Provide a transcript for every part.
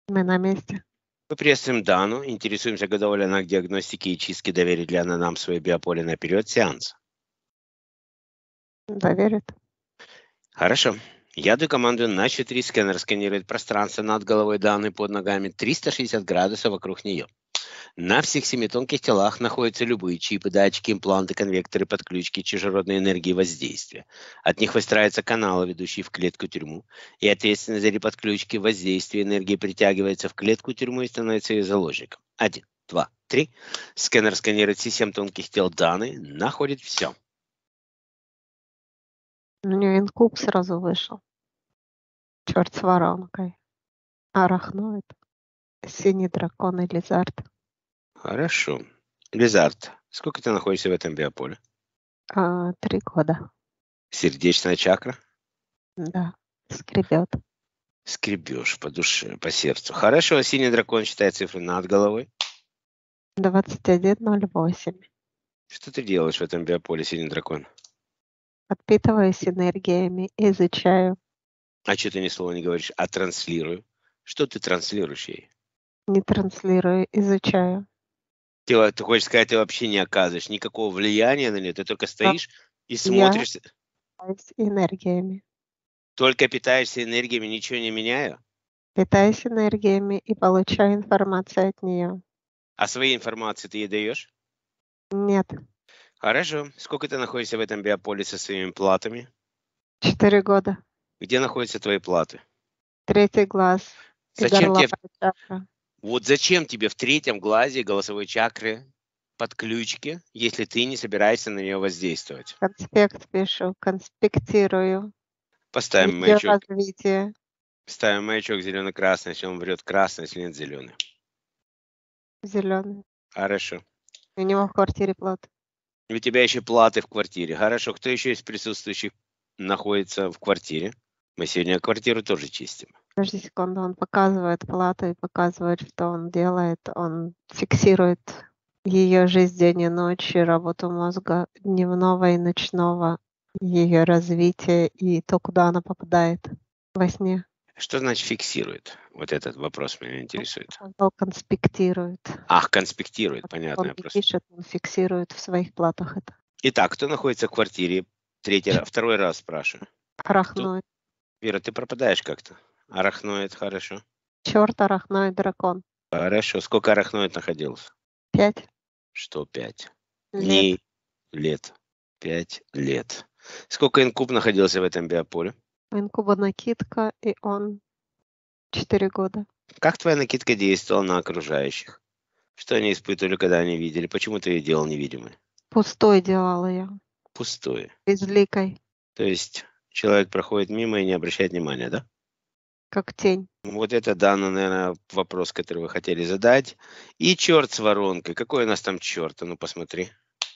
Мы на месте. Мы приветствуем Дану, интересуемся, готова ли она к диагностике и чистке, доверит ли она нам свое биополе на период сеанса. Доверит. Хорошо. Я даю команду на 4. Сканер сканирует пространство над головой Даны под ногами 360 градусов вокруг нее. На всех 7 тонких телах находятся любые чипы, датчики, импланты, конвекторы, подключки, чужеродной энергии воздействия. От них выстраиваются каналы, ведущие в клетку-тюрьму, и ответственность за подключки, воздействие энергии притягивается в клетку-тюрьму и становится ее заложником. 1, 2, 3. Сканер сканирует все 7 тонких тел Даны, находит все. У нее инкуб сразу вышел. Черт с воронкой. Арахноид. Синий дракон и лизард. Хорошо. Лизард, сколько ты находишься в этом биополе? 3 года. Сердечная чакра? Да. Скребет. Скребешь по душе, по сердцу. Хорошо, синий дракон считает цифры над головой. 21:08. Что ты делаешь в этом биополе, синий дракон? Подпитываюсь энергиями, изучаю. А что ты ни слова не говоришь, а транслирую? Что ты транслируешь ей? Не транслирую, изучаю. Ты хочешь сказать, ты вообще не оказываешь никакого влияния на нее, ты только стоишь и смотришь, Питаюсь энергиями. только питаешься энергиями, ничего не меняя? Питаюсь энергиями и получаю информацию от нее. А своей информации ты ей даешь? Нет. Хорошо. Сколько ты находишься в этом биополе со своими платами? 4 года. Где находятся твои платы? 3 глаз. И Зачем тебе, горловая чакра. вот зачем тебе в 3 глазе голосовой чакры подключки, если ты не собираешься на нее воздействовать? Конспект пишу, конспектирую. Поставим Её маячок. развитие. Ставим маячок зелено-красный, если он врет красный, если нет зеленый. Зеленый. Хорошо. У него в квартире плод. У тебя еще платы в квартире. Хорошо. Кто еще из присутствующих находится в квартире? Мы сегодня квартиру тоже чистим. Подожди секунду, он показывает плату и показывает, что он делает. Он фиксирует ее жизнь день и ночь, и работу мозга дневного и ночного, ее развитие и то, куда она попадает во сне. Что значит фиксирует? Вот этот вопрос меня интересует. Он конспектирует. Ах, конспектирует, понятно. Он Я не просто... пишет, он фиксирует в своих платах это. Итак, кто находится в квартире? Второй раз спрашиваю. Арахноид. Вера, ты пропадаешь как-то. Арахноид, хорошо. Черт, арахноид, дракон. Хорошо. Сколько арахноид находился? 5 Что 5? лет. Дней, лет. 5 лет. Сколько инкуб находился в этом биополе? У инкуба накидка, и он 4 года. Как твоя накидка действовала на окружающих? Что они испытывали, когда они видели? Почему ты ее делал невидимой? Пустой делала я. Пустое. Безликой, То есть человек проходит мимо и не обращает внимания, да? как тень. Вот это, Дана, наверное, вопрос, который вы хотели задать. И черт с воронкой. Какой у нас там черт? А ну посмотри.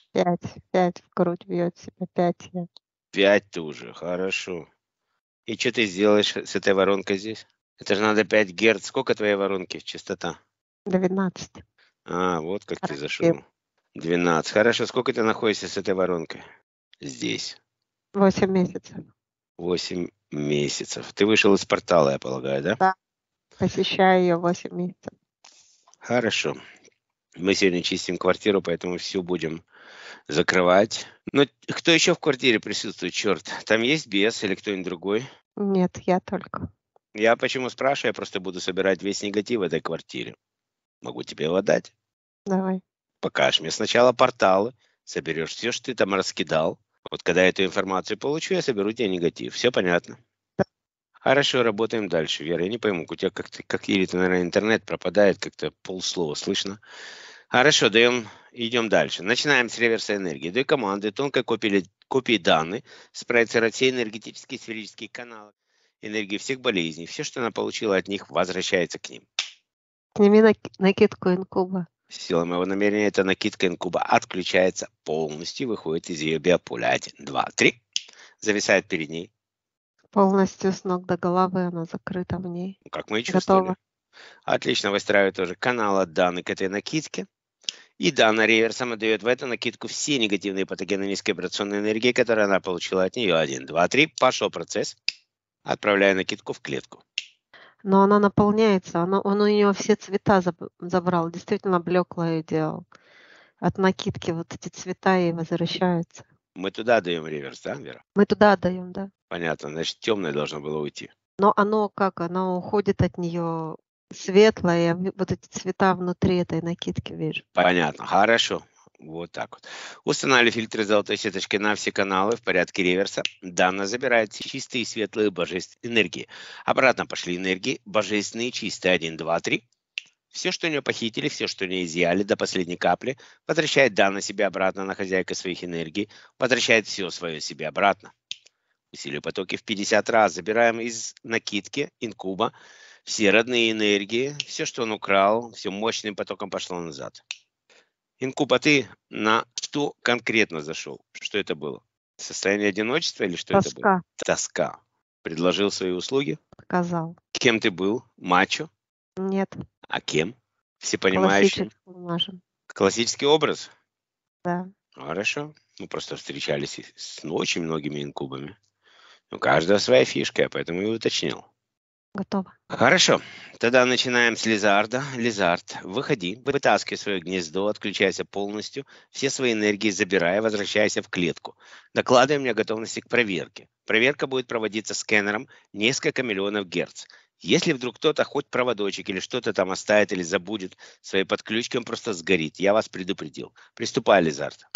5 в грудь бьет себя. 5 лет. 5 ты уже, хорошо. И что ты сделаешь с этой воронкой здесь? Это же надо 5 герц. Сколько твоей воронки частота? 12. А, вот как ты Распил. зашел. 12. Хорошо, сколько ты находишься с этой воронкой? Здесь. 8 месяцев. 8 месяцев. Ты вышел из портала, я полагаю, да? Да. Посещаю ее 8 месяцев. Хорошо. Мы сегодня чистим квартиру, поэтому все будем закрывать. Но кто еще в квартире присутствует, черт? Там есть бес или кто-нибудь другой? Нет, я только. Я почему спрашиваю? Я просто буду собирать весь негатив в этой квартире. Могу тебе его дать. Давай. Покажешь мне сначала порталы, соберешь все, что ты там раскидал. Вот когда я эту информацию получу, я соберу тебе негатив. Все понятно? Да. Хорошо, работаем дальше, Вера. Я не пойму, у тебя как еле-то, наверное, интернет пропадает, как-то полслова слышно. Хорошо, идем дальше. Начинаем с реверса энергии. Даю команды тонкой копии данных спроецировать все энергетические сферические каналы энергии всех болезней. Все, что она получила от них, возвращается к ним. Сними накидку инкуба. Сила моего намерения, эта накидка инкуба отключается полностью, выходит из ее биополя. 1, 2, 3. Зависает перед ней. Полностью с ног до головы она закрыта в ней. Как мы и чувствовали. Готово. Отлично, выстраиваю тоже канал от данных к этой накидке. И данная реверсом отдает в эту накидку все негативные патогены низковибрационной энергии, которые она получила от нее. 1, 2, 3. Пошел процесс. Отправляю накидку в клетку. Но она наполняется, он у нее все цвета забрал, действительно блеклое делал. От накидки вот эти цвета ей возвращаются. Мы туда даем реверс, да, Вера? Мы туда отдаем, да. Понятно, значит, темное должно было уйти. Но оно как, оно уходит от нее светлое, я вот эти цвета внутри этой накидки вижу. Понятно, хорошо. Вот так вот. Устанавливали фильтры золотой сеточкой на все каналы в порядке реверса. Данно забирает чистые, светлые, божественные энергии. Обратно пошли энергии, божественные, чистые, 1, 2, 3. Все, что у нее похитили, все, что у нее изъяли до последней капли, возвращает данно себе обратно на хозяйка своих энергий, возвращает все свое себе обратно. Усилие потоки в 50 раз. Забираем из накидки, инкуба, все родные энергии, все, что он украл, все мощным потоком пошло назад. Инкуб, а ты на что конкретно зашел? Что это было? Состояние одиночества или что это было? Тоска Тоска. Предложил свои услуги? показал. Кем ты был? Мачо? Нет, А кем? Всепонимающим? классическую можем. Классический образ? Да. Хорошо. Мы просто встречались с очень многими инкубами. У каждого своя фишка, я поэтому и уточнил. Готово. Хорошо. Тогда начинаем с Лизарда. Лизард, выходи, вытаскивай свое гнездо, отключайся полностью, все свои энергии забирая, возвращайся в клетку. Докладывай мне о готовности к проверке. Проверка будет проводиться сканером несколько миллионов герц. Если вдруг кто-то хоть проводочек или что-то там оставит или забудет своей подключки, он просто сгорит. Я вас предупредил. Приступай, Лизард.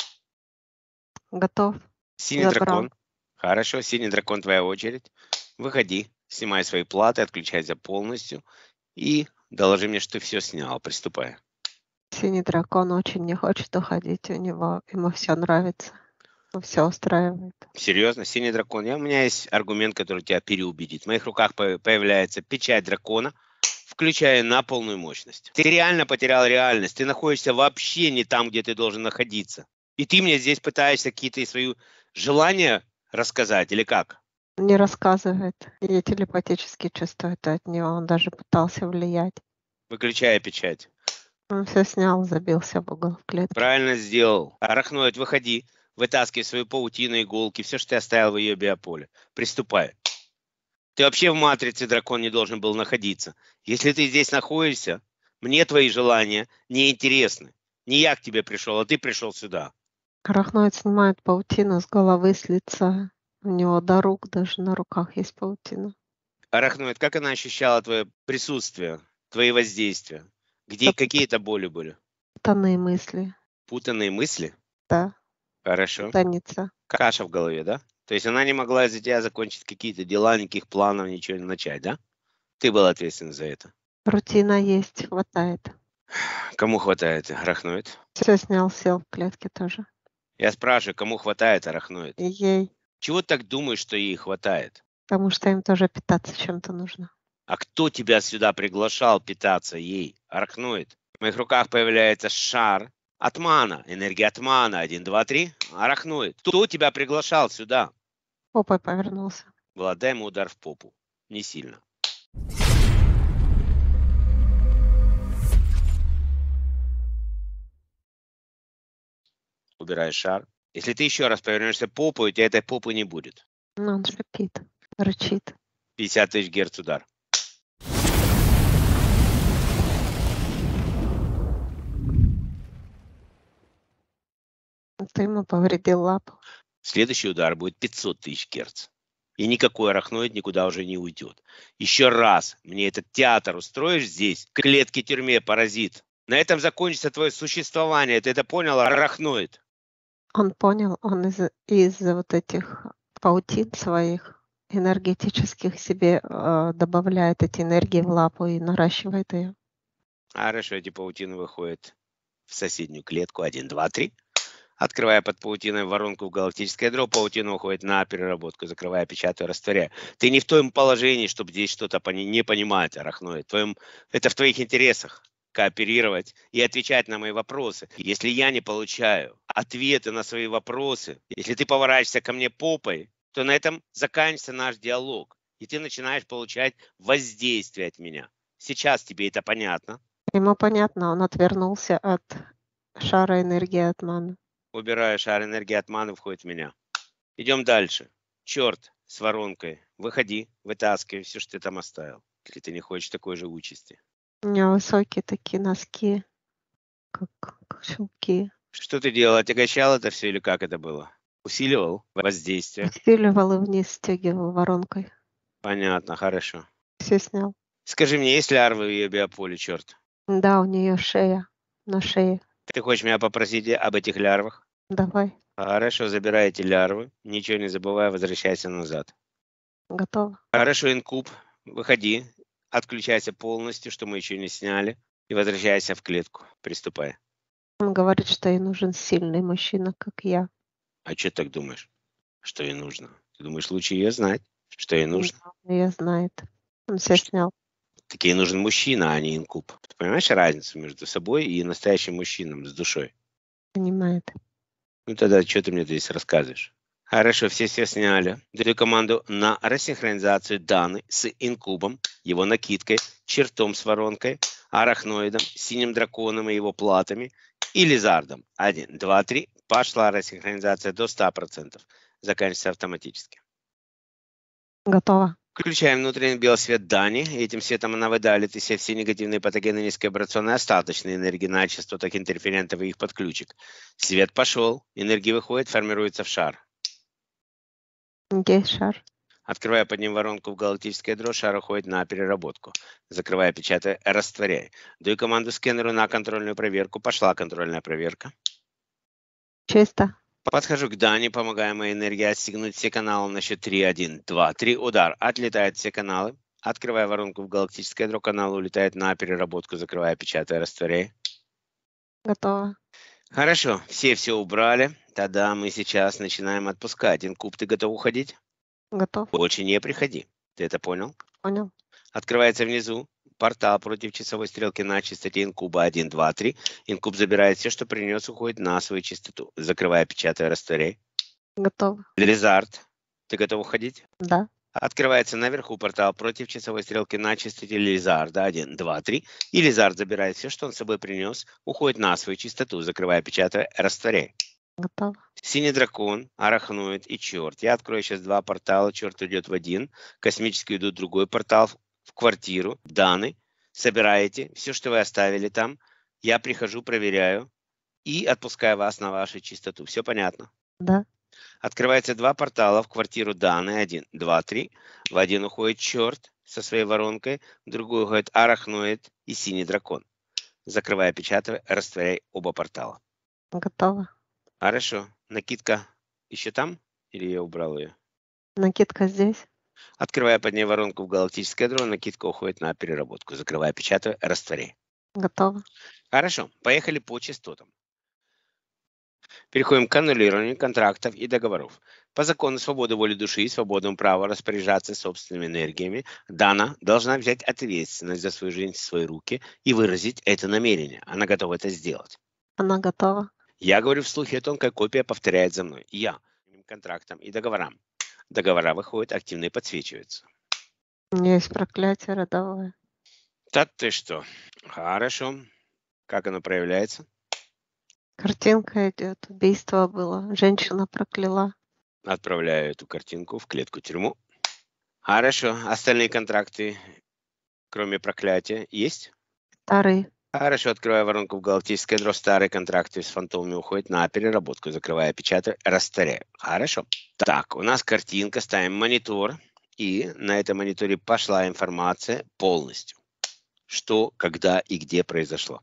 Готов. Синий Забрал. дракон. Хорошо, синий дракон, твоя очередь. Выходи, снимай свои платы, отключайся полностью и доложи мне, что ты все снял. Приступай. Синий дракон очень не хочет уходить, ему все нравится, все устраивает. Серьезно, синий дракон. У меня есть аргумент, который тебя переубедит. В моих руках появляется печать дракона, включая на полную мощность. Ты реально потерял реальность. Ты находишься вообще не там, где ты должен находиться. И ты мне здесь пытаешься какие-то свои желания рассказать или как? Не рассказывает. Я телепатически чувствую это от него. Он даже пытался влиять. Выключая печать. Он все снял, забился в угол в клетке. Правильно сделал. Арахноид, выходи, вытаскивай свою паутину, иголки, все, что ты оставил в ее биополе. Приступай. Ты вообще в матрице, дракон, не должен был находиться. Если ты здесь находишься, мне твои желания не интересны. Не я к тебе пришел, а ты пришел сюда. Арахноид снимает паутину с головы, с лица. У него до рук, даже на руках есть паутина. Арахноид, как она ощущала твое присутствие, твои воздействия? Где какие-то боли были? Путанные мысли. Путанные мысли? Да, Хорошо. путаница. Каша в голове, да? То есть она не могла из-за тебя закончить какие-то дела, никаких планов, ничего не начать, да? Ты был ответственен за это. Рутина есть, хватает. Кому хватает арахноид? Все снял, сел в клетке тоже. Я спрашиваю, кому хватает арахноид? И ей, Чего ты так думаешь, что ей хватает? потому что им тоже питаться чем-то нужно. А кто тебя сюда приглашал питаться ей? Арахноид. В моих руках появляется шар атмана, энергия атмана. 1, 2, 3. Арахноид. Кто тебя приглашал сюда? Попой повернулся. Владай ему удар в попу. Не сильно. Убирай шар. Если ты еще раз повернешься попой, у тебя этой попы не будет. Но он шипит, рычит. 50 тысяч герц удар. Ты ему повредил лапу. Следующий удар будет 500 тысяч герц. И никакой арахноид никуда уже не уйдет. Еще раз мне этот театр устроишь здесь, в клетке тюрьме, паразит. На этом закончится твое существование. Ты это понял, арахноид? Он понял, он из вот этих паутин своих энергетических себе добавляет эти энергии в лапу и наращивает ее. Хорошо, эти паутины выходят в соседнюю клетку. 1, 2, 3. Открывая под паутиной воронку в галактическое ядро, паутина уходит на переработку, закрывая, печатаю, растворяя. Ты не в том положении, чтобы здесь что-то не понимать, арахноид. Это в твоих интересах кооперировать и отвечать на мои вопросы. Если я не получаю ответы на свои вопросы, если ты поворачиваешься ко мне попой, то на этом заканчивается наш диалог. И ты начинаешь получать воздействие от меня. Сейчас тебе это понятно? Ему понятно, он отвернулся от шара энергии атмана. Убираю шар энергии атмана, входит в меня. Идем дальше. Черт с воронкой. Выходи, вытаскивай все, что ты там оставил. Или ты не хочешь такой же участи? У меня высокие такие носки, как шелки. Что ты делал? Отягощал это все или как это было? Усиливал воздействие? Усиливал и вниз стягивал воронкой. Понятно, хорошо. Все снял. Скажи мне, есть лярвы в ее биополе, черт? Да, у нее шея на шее. Ты хочешь меня попросить об этих лярвах? Давай, Хорошо, забирай эти лярвы. Ничего не забывай, возвращайся назад. готово. Хорошо, инкуб, выходи, отключайся полностью, что мы еще не сняли, и возвращайся в клетку. Приступай. Он говорит, что ей нужен сильный мужчина, как я. А что так думаешь? Что ей нужно? Ты думаешь, лучше ее знать, что ей нужно? Да, ее знает. Он все Что? снял. Так ей нужен мужчина, а не инкуб. Ты понимаешь разницу между собой и настоящим мужчином с душой? Понимает. Ну тогда что ты мне здесь рассказываешь? Хорошо, все сняли. Даю команду на рассинхронизацию данных с инкубом, его накидкой, чертом с воронкой, арахноидом, синим драконом и его платами и лизардом. 1, 2, 3. Пошла рассинхронизация до 100%. Заканчивается автоматически. Готово. Включаем внутренний белый свет Дани. Этим светом она выдалит из себя все негативные патогены низковибрационные остаточные энергии на частотах интерферентов и их подключек. Свет пошел, энергия выходит, формируется в шар. Где шар? Открывая под ним воронку в галактическое ядро, шар уходит на переработку. Закрывая, печатая, растворяя. Даю команду скэнеру на контрольную проверку. Пошла контрольная проверка. Чисто. Подхожу к Дане, помогая моей энергии отстегнуть все каналы на счет 3, 1, 2, 3. Удар. Отлетают все каналы. Открывая воронку в галактическое ядро, канал улетает на переработку. Закрывая, печатая, растворяя. Готово. Хорошо, все убрали. Тогда мы сейчас начинаем отпускать. Инкуб, ты готов уходить? Готов. Больше не приходи. Ты это понял? Понял. Открывается внизу портал против часовой стрелки на частоте инкуба 1, 2, 3. Инкуб забирает все, что принес, уходит на свою частоту. Закрывая, печатая, растворяй. Готово. Лизард, ты готов уходить? Да. Открывается наверху портал против часовой стрелки на частоте Лизарда 1, 2, 3. И Лизард забирает все, что он с собой принес, уходит на свою частоту. Закрывая, печатая, растворяй. Готово. Синий дракон, арахноид и черт. Я открою сейчас два портала. Черт идет в один. Космический идут в другой портал. В квартиру. Даны. Собираете все, что вы оставили там. Я прихожу, проверяю. И отпускаю вас на вашу чистоту. Все понятно? Да. Открывается два портала в квартиру Даны. 1, 2, 3. В один уходит черт со своей воронкой. В другой уходит арахноид и синий дракон. Закрывая, печатая, растворяй оба портала. Готово. Хорошо. Накидка еще там? Или я убрал ее? Накидка здесь. Открывая под ней воронку в галактическое ядро, накидка уходит на переработку. Закрывая, печатая, растворяй. Готово. Хорошо. Поехали по частотам. Переходим к аннулированию контрактов и договоров. По закону свободы воли души и свободному праву распоряжаться собственными энергиями, Дана должна взять ответственность за свою жизнь в свои руки и выразить это намерение. Она готова это сделать. Она готова. Я говорю вслух, и тонкая копия повторяет за мной. Я контрактам и договорам. Договора выходят, активно подсвечиваются. У нее есть проклятие родовое. Да ты что? Хорошо. Как оно проявляется? Картинка идет. Убийство было. Женщина прокляла. Отправляю эту картинку в клетку-тюрьму. Хорошо. Остальные контракты, кроме проклятия, есть? Старый. Хорошо. Открываю воронку в галактическое ядро. Старые контракты с фантомами уходят на переработку. Закрывая, печатаю, растворяю. Хорошо. Так, у нас картинка. Ставим монитор. И на этом мониторе пошла информация полностью. Что, когда и где произошло.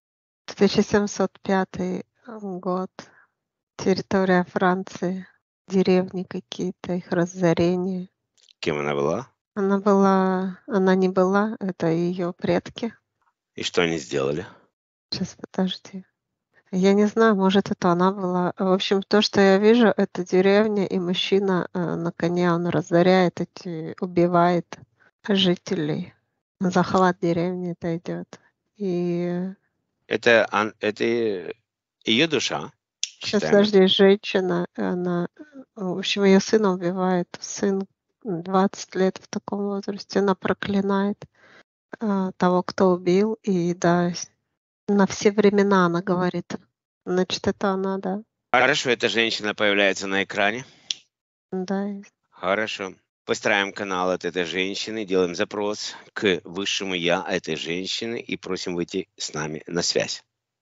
1705 год. Территория Франции. Деревни какие-то, их разорение. Кем она была? Она не была, это ее предки. И что они сделали? Сейчас, подожди. Я не знаю, может, это она была. В общем, то, что я вижу, это деревня, и мужчина на коне, он разоряет убивает жителей. Захват деревни это идет. И Это ее душа. сейчас, Считаем. подожди, женщина, она, в общем, ее сына убивает. Сын 20 лет в таком возрасте. Она проклинает того, кто убил. И да, на все времена она говорит. Значит, это она, да. Хорошо, эта женщина появляется на экране. Да, Хорошо. Построим канал от этой женщины, делаем запрос к высшему я этой женщины и просим выйти с нами на связь.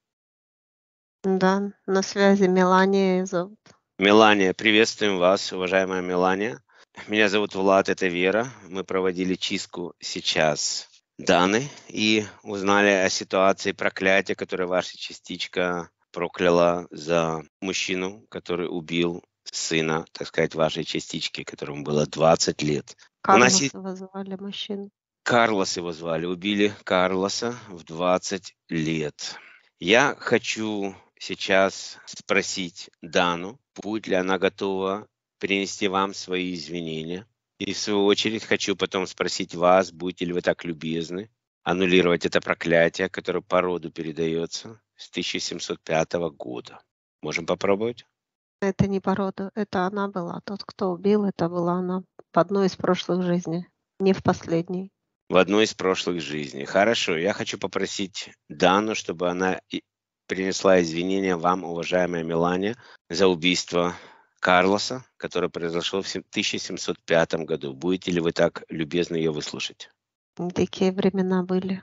Да, на связи Мелания её зовут. Мелания, приветствуем вас, уважаемая Мелания. Меня зовут Влад, это Вера. Мы проводили чистку сейчас Даны и узнали о ситуации проклятия, которое ваша частичка прокляла за мужчину, который убил сына, так сказать, вашей частички, которому было 20 лет. У нас Карлос его звали, мужчину. Карлос его звали. Убили Карлоса в 20 лет. Я хочу сейчас спросить Дану, будет ли она готова принести вам свои извинения. И в свою очередь хочу потом спросить вас, будете ли вы так любезны аннулировать это проклятие, которое по роду передается с 1705 года. Можем попробовать? Это не по роду, это она была. Тот, кто убил, это была она в одной из прошлых жизней, не в последней. В одной из прошлых жизней. Хорошо, я хочу попросить Дану, чтобы она принесла извинения вам, уважаемая Мелания, за убийство Карлоса, которое произошло в 1705 году. Будете ли вы так любезны ее выслушать? Дикие времена были,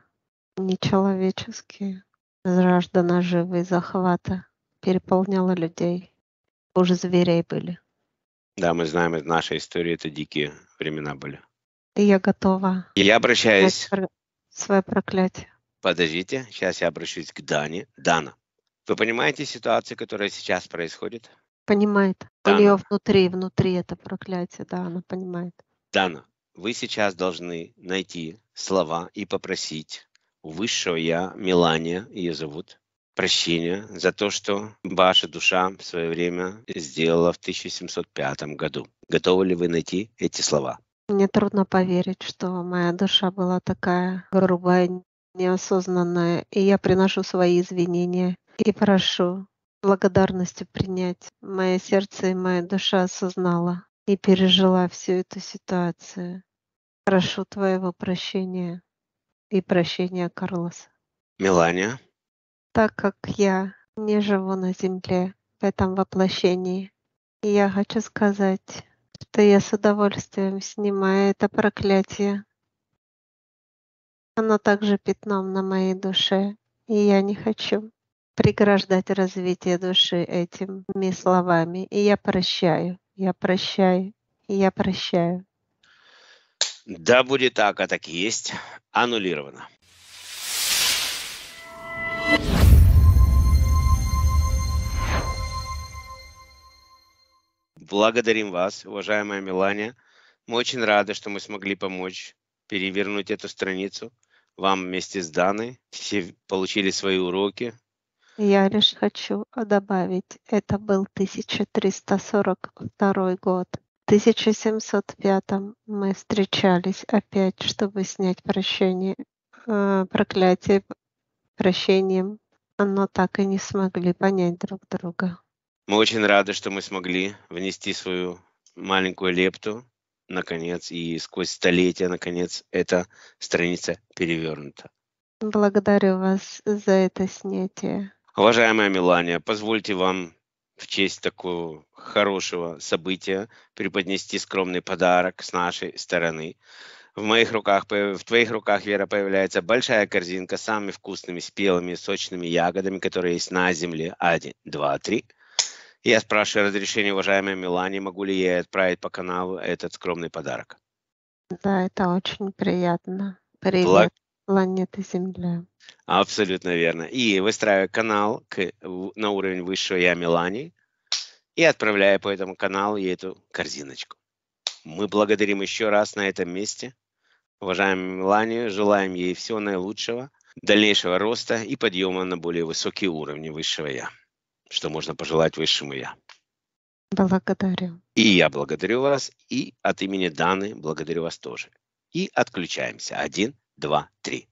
нечеловеческие. Жажда наживы и захвата переполняла людей. Хуже зверей были. Да, мы знаем из нашей истории, это дикие времена были. И я готова Я обращаюсь... снять свое проклятие. Подождите, сейчас я обращусь к Дане. Дана, вы понимаете ситуацию, которая сейчас происходит? Понимает. У Дана. нее внутри это проклятие, да, она понимает. Дана, вы сейчас должны найти слова и попросить у высшего я, Мелания, ее зовут, прощения за то, что ваша душа в свое время сделала в 1705 году. Готовы ли вы найти эти слова? Мне трудно поверить, что моя душа была такая грубая, неосознанная, и я приношу свои извинения и прошу благодарностью принять. Мое сердце и моя душа осознала и пережила всю эту ситуацию. Прошу твоего прощения и прощения Карлоса. Мелания, Так как я не живу на земле в этом воплощении, и я хочу сказать, что я с удовольствием снимаю это проклятие. Оно также пятном на моей душе, и я не хочу преграждать развитие души этими словами. И я прощаю, я прощаю, и я прощаю. да будет так, а так и есть, аннулировано. Благодарим вас, уважаемая Мелания. Мы очень рады, что мы смогли помочь перевернуть эту страницу. Вам вместе с Даной все получили свои уроки. Я лишь хочу добавить, это был 1342 год. В 1705 мы встречались опять, чтобы снять проклятие прощением, но так и не смогли понять друг друга. Мы очень рады, что мы смогли внести свою маленькую лепту, наконец, и сквозь столетия, наконец, эта страница перевернута. Благодарю вас за это снятие. Уважаемая Мелания, позвольте вам в честь такого хорошего события преподнести скромный подарок с нашей стороны. В твоих руках, Вера, появляется большая корзинка с самыми вкусными, спелыми, сочными ягодами, которые есть на земле. 1, 2, 3. Я спрашиваю разрешения, уважаемой Мелании, могу ли я отправить по каналу этот скромный подарок? Да, это очень приятно. Привет, планета Земля. Абсолютно верно. И выстраиваю канал на уровень высшего я Мелании и отправляю по этому каналу ей эту корзиночку. Мы благодарим еще раз на этом месте уважаемую Меланию, желаем ей всего наилучшего, дальнейшего роста и подъема на более высокие уровни высшего я, что можно пожелать высшему я. Благодарю. И я благодарю вас, и от имени Даны благодарю вас тоже. И отключаемся. 1, 2, 3.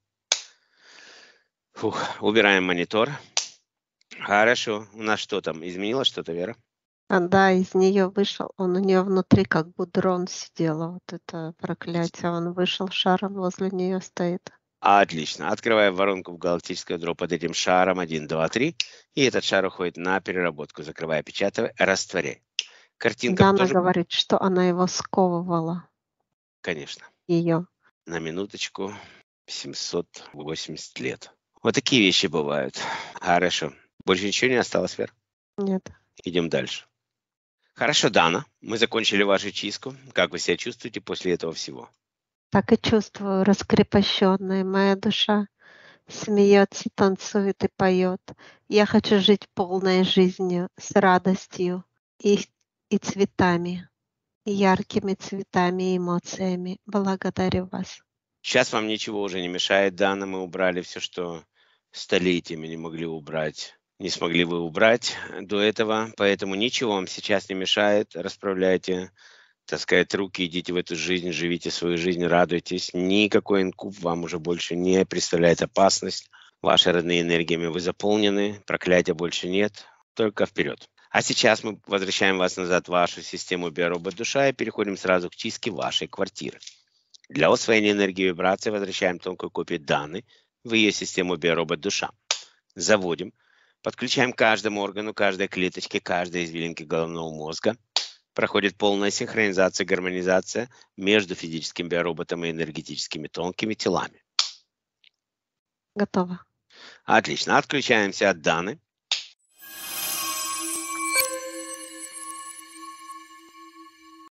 Убираем монитор. Хорошо. У нас что там? Изменилось что-то, Вера? Да, из нее вышел, у нее внутри как бы дрон сидело, вот это проклятие, он вышел шаром, возле нее стоит. Отлично. Открываем воронку в галактическое ядро под этим шаром. 1, 2, 3. И этот шар уходит на переработку. Закрывая, печатая, растворяй. Картинка Дана тоже... говорит, что она его сковывала. Конечно. ее. На минуточку 780 лет. Вот такие вещи бывают. Хорошо. Больше ничего не осталось, Вер? Нет. Идем дальше. Хорошо, Дана, мы закончили вашу чистку. Как вы себя чувствуете после этого всего? Так и чувствую, раскрепощенная моя душа смеется, танцует и поет. Я хочу жить полной жизнью, с радостью и, и цветами, и яркими цветами и эмоциями. Благодарю вас. Сейчас вам ничего уже не мешает, Дана. Мы убрали все, что столетиями не могли убрать. Не смогли вы убрать до этого, поэтому ничего вам сейчас не мешает. Расправляйте, так сказать, руки, идите в эту жизнь, живите свою жизнь, радуйтесь. Никакой инкуб вам уже больше не представляет опасность. Ваши родные энергиями вы заполнены, проклятия больше нет, только вперед. А сейчас мы возвращаем вас назад в вашу систему биоробот душа и переходим сразу к чистке вашей квартиры. Для усвоения энергии и вибрации возвращаем тонкую копию Даны в ее систему биоробот душа. Заводим, подключаем к каждому органу, каждой клеточке, каждой извилинке головного мозга. Проходит полная синхронизация, гармонизация между физическим биороботом и энергетическими тонкими телами. Готово. Отлично. Отключаемся от Даны.